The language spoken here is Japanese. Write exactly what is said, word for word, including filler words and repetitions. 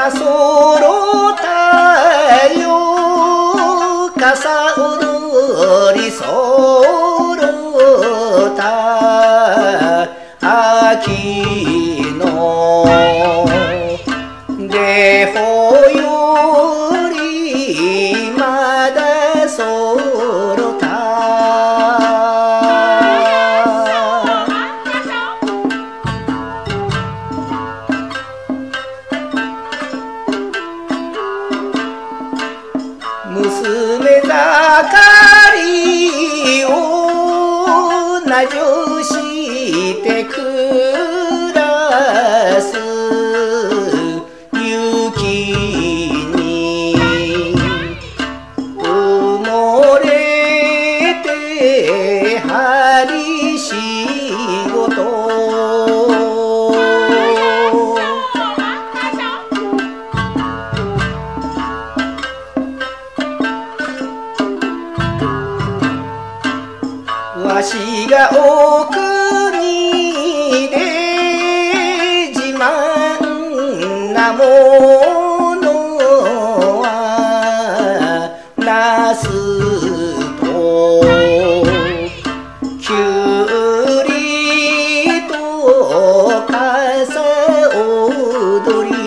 なそろたよかさ踊りそろた秋の出穂よりまだそろた娘盛りをなじょして暮らす雪に埋もれて針仕事わしがお国で自慢なものはなすときゅうりとかさ踊り